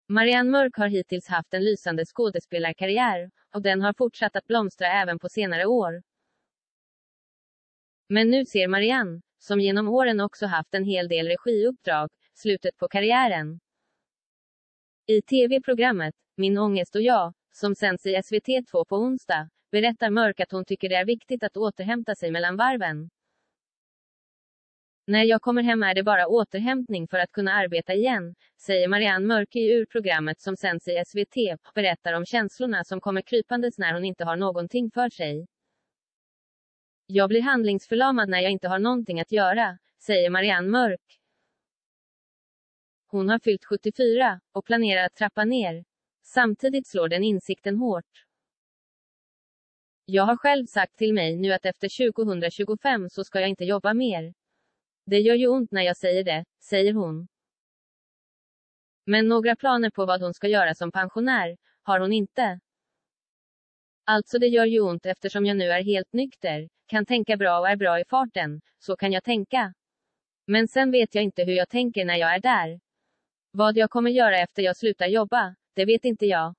Marianne Mörk har hittills haft en lysande skådespelarkarriär, och den har fortsatt att blomstra även på senare år. Men nu ser Marianne, som genom åren också haft en hel del regiuppdrag, slutet på karriären. I tv-programmet Min ångest och jag, som sänds i SVT2 på onsdag, berättar Mörk att hon tycker det är viktigt att återhämta sig mellan varven. När jag kommer hem är det bara återhämtning för att kunna arbeta igen, säger Marianne Mörk i urprogrammet som sänds i SVT, och berättar om känslorna som kommer krypandes när hon inte har någonting för sig. Jag blir handlingsförlamad när jag inte har någonting att göra, säger Marianne Mörk. Hon har fyllt 74, och planerar att trappa ner. Samtidigt slår den insikten hårt. Jag har själv sagt till mig nu att efter 2025 så ska jag inte jobba mer. Det gör ju ont när jag säger det, säger hon. Men några planer på vad hon ska göra som pensionär har hon inte. Alltså det gör ju ont eftersom jag nu är helt nykter, kan tänka bra och är bra i farten, så kan jag tänka. Men sen vet jag inte hur jag tänker när jag är där. Vad jag kommer göra efter jag slutar jobba, det vet inte jag.